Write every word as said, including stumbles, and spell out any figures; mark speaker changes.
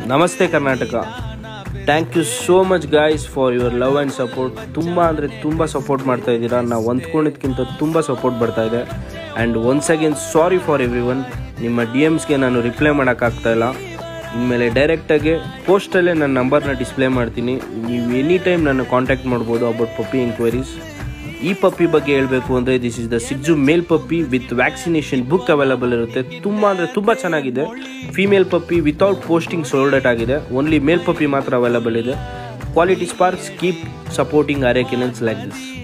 Speaker 1: ನಮಸ್ತೆ Karnataka. Thank you so much guys for your love and support. ತುಂಬ ಅಂದರೆ ತುಂಬ ಸಪೋರ್ಟ್ ಮಾಡ್ತಾ ಇದ್ದೀರಾ. ನಾವು ಅಂದ್ಕೊಂಡಿದ್ದಕ್ಕಿಂತ ತುಂಬ ಸಪೋರ್ಟ್ ಬರ್ತಾ ಇದೆ. And once again sorry for everyone. ನಿಮ್ಮ ಡಿ ಎಮ್ಸ್ಗೆ ನಾನು ರಿಪ್ಲೈ ಮಾಡೋಕ್ಕಾಗ್ತಾಯಿಲ್ಲ. ಇನ್ಮೇಲೆ ಡೈರೆಕ್ಟಾಗಿ ಪೋಸ್ಟಲ್ಲೇ ನನ್ನ ನಂಬರ್ನ ಡಿಸ್ಪ್ಲೇ ಮಾಡ್ತೀನಿ. ನೀವು ಎನಿ ಟೈಮ್ ನನ್ನ ಕಾಂಟ್ಯಾಕ್ಟ್ ಮಾಡ್ಬೋದು ಅಬೌಟ್ ಪಪ್ಪಿ ಎಂಕ್ವೈರೀಸ್. ಈ ಪಪ್ಪಿ ಬಗ್ಗೆ ಹೇಳಬೇಕು ಅಂದರೆ this is the Shih Tzu male puppy with vaccination book available ಇರುತ್ತೆ. ತುಂಬ ಅಂದರೆ ತುಂಬ ಚೆನ್ನಾಗಿದೆ. Female puppy without posting sold out ಆಗಿದೆ. ಓನ್ಲಿ ಮೇಲ್ ಪಪ್ಪಿ ಮಾತ್ರ ಅವೈಲಬಲ್ ಇದೆ. Quality sparks keep supporting R A kennels like this.